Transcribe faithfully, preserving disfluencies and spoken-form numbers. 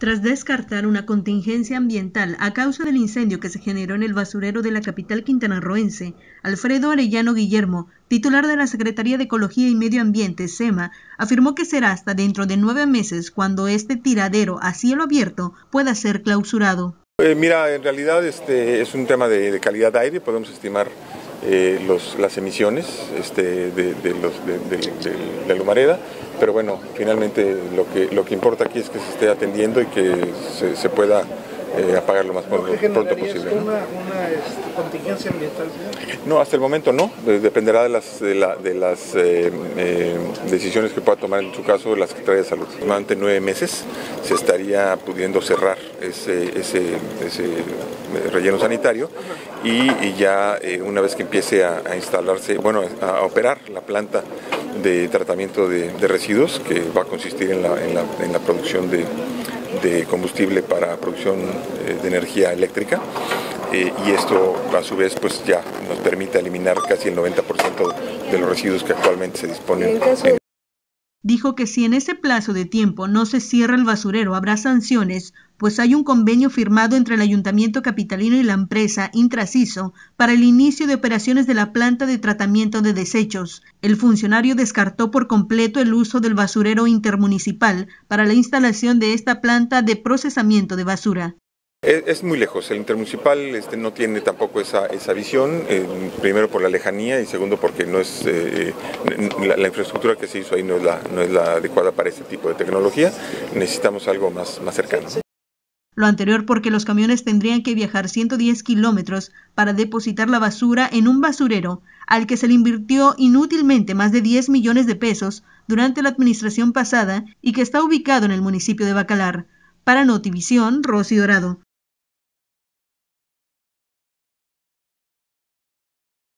Tras descartar una contingencia ambiental a causa del incendio que se generó en el basurero de la capital quintanarroense, Alfredo Arellano Guillermo, titular de la Secretaría de Ecología y Medio Ambiente, SEMA, afirmó que será hasta dentro de nueve meses cuando este tiradero a cielo abierto pueda ser clausurado. Eh, mira, en realidad este es un tema de, de calidad de aire, podemos estimar eh, los, las emisiones este, de, de, los, de, de, de, de la humareda, pero bueno, finalmente lo que, lo que importa aquí es que se esté atendiendo y que se, se pueda eh, apagar lo más pronto, pronto posible. ¿No? ¿Una, una este, contingencia ambiental? No, hasta el momento no, dependerá de las, de la, de las eh, eh, decisiones que pueda tomar en su caso la Secretaría de Salud. Durante nueve meses se estaría pudiendo cerrar ese, ese, ese relleno sanitario y, y ya eh, una vez que empiece a, a instalarse, bueno, a, a operar la planta de tratamiento de, de residuos, que va a consistir en la, en la, en la producción de, de combustible para producción eh, de energía eléctrica. Eh, y esto a su vez pues ya nos permite eliminar casi el noventa por ciento de los residuos que actualmente se disponen. En... Dijo que si en ese plazo de tiempo no se cierra el basurero habrá sanciones, pues hay un convenio firmado entre el Ayuntamiento capitalino y la empresa Intraciso para el inicio de operaciones de la planta de tratamiento de desechos. El funcionario descartó por completo el uso del basurero intermunicipal para la instalación de esta planta de procesamiento de basura. Es muy lejos, el intermunicipal este, no tiene tampoco esa, esa visión, eh, primero por la lejanía y segundo porque no es eh, la, la infraestructura que se hizo ahí no es, la, no es la adecuada para este tipo de tecnología, necesitamos algo más, más cercano. Lo anterior porque los camiones tendrían que viajar ciento diez kilómetros para depositar la basura en un basurero al que se le invirtió inútilmente más de diez millones de pesos durante la administración pasada y que está ubicado en el municipio de Bacalar. Para Notivisión, Rosy Dorado.